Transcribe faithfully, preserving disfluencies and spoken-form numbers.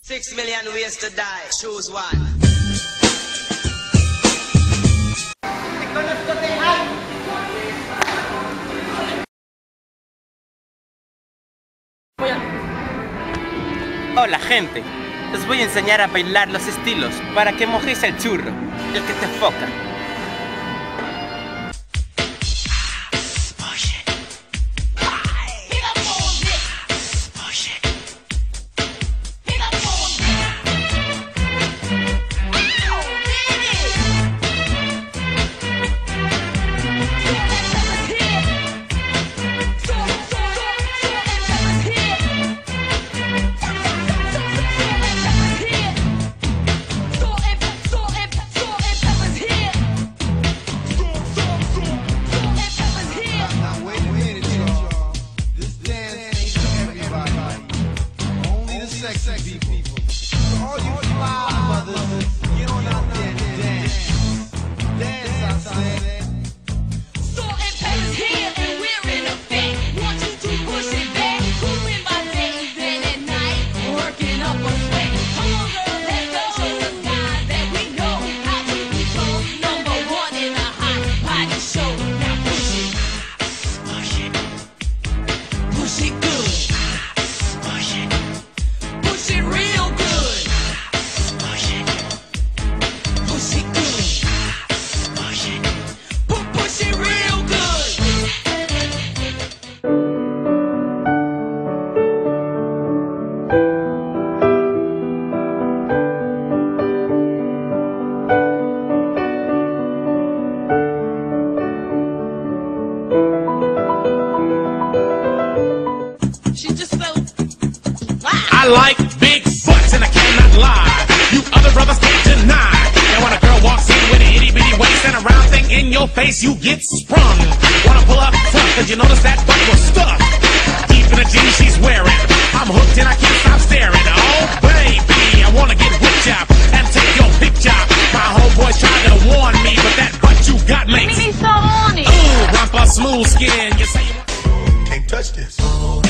Six million ways to die, choose one. Hola gente, les voy a enseñar a bailar los estilos para que mojéis el churro, el que te foca. Sexy people. So all you fly mothers, get on out there and dance. Dance, I said. Salt and pepper's here and we're in effect. Want you to push it back. Cooling my days then at night, working up a sweat. Come on, girl, let's go. Show the guys that we know how to control. Number one in a hot body show. Now push it, push it, push it good. Push it real good. Push it. Push it good. Push it. Pu- push it real good. She just so I like big butts and I cannot lie. You other brothers can't deny. And when a girl walks in with an itty bitty waist and a round thing in your face, you get sprung. Wanna pull up front, cause you notice that butt was stuffed deep in the jeans she's wearing. I'm hooked and I can't stop staring. Oh baby, I wanna get whipped up and take your picture. My homeboys tried to warn me, but that butt you got makes so horny. ooh, bumper smooth skin. You say you Can't touch this.